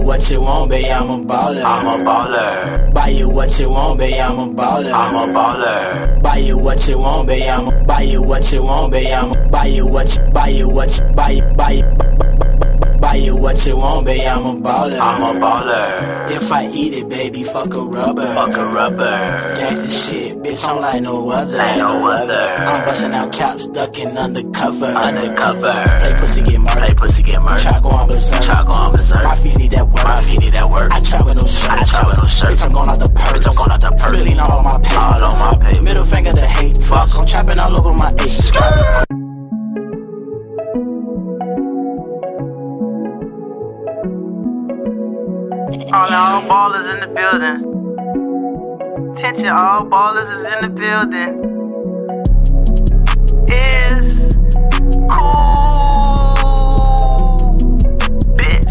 what you want, babe, I'm a baller. I'm a baller. Buy you what you want, babe, I'm a baller. I'm a baller. Buy you what you want, babe, I'm a buy you what you want, babe, I'm a buy you what you buy you what you buy you buy you what you want, babe, I'm a baller. I'm a baller. If I eat it, baby, fuck a rubber. Fuck a rubber. Gangsta shit, bitch, I'm like no other. Ain't no other. I'm busting out caps, ducking undercover. Undercover. Play pussy, get murdered. Play pussy, get murdered. Try go on berserk. Try go on berserk. My feet need that work. My feet need that work. I trap with no shirt. I trap with no shirt. Bitch, I'm going out the purse. Bitch, I'm going out the purse. Spilling all on my paper. All on my paper. Middle finger to hate. Fuck. I'm trapping all over my ace. All ballers in the building. Attention, all ballers is in the building. Is cool, bitch.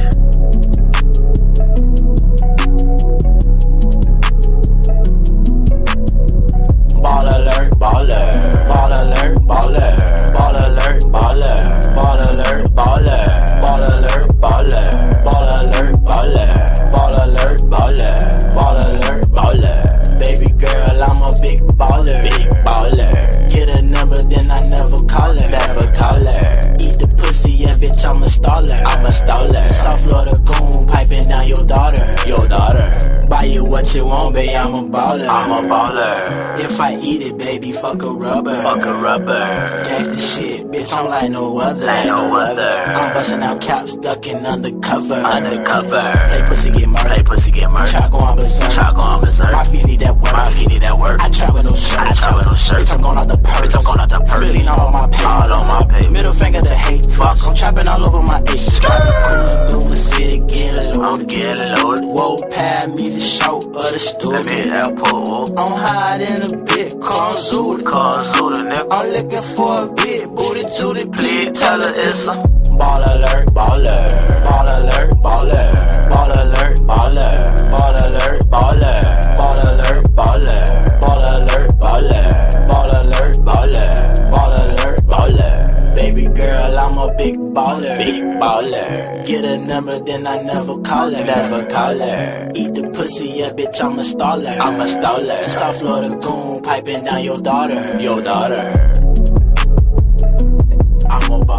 Ball alert, baller. Ball alert, baller. Ball alert, baller. Ball alert, baller. Ball alert, baller. Ball alert, baller. Ball alert, baller. Ball alert, baller. Baby girl, I'm a big baller. Big baller. Get a number, then I never call her. Never call her. Eat the pussy, yeah, bitch, I'm a staller. I'm a staller. South Florida goon, piping down your daughter. Your daughter. Buy you what you want, babe, I'm a baller. I'm a baller. If I eat it, baby, fuck a rubber. Fuck a rubber. Gangsta shit, bitch, I'm like no other. Ain't no other. I'm busting out caps, ducking undercover. Undercover. Play pussy, get murdered. Play pussy, get murdered. Try go on berserk. Try go on berserk. My feet need that work. My feet need that work. I trap with no shirt. I trap with no shirt. Bitch, I'm going out the purse. Bitch, I'm going out the purse. Spilling all on my paper. All on my paper. Middle finger to hate. Fuck. I'm trapping all over my ace. Cruising through the city, getting loaded. I'm getting loaded. Whoa, pad me the show of the story. Let me hit that pole. I'm hiding a bit, call Zooty. Call Zooty, nigga. I'm looking for a big booty tooty. Please tell her it's a ball alert, baller. Ball alert, baller. Ball alert, baller. Ball alert, baller. Ball alert, baller. Ball alert, baller. Ball alert, baller. Ball alert, baller. Baby girl, I'm a big baller. Big baller. Get a number, then I never call her. Never call her. Eat the pussy, yeah, bitch, I'm a staller. I'm a staller. South Florida goon, piping down your daughter. Your daughter. I'm a baller.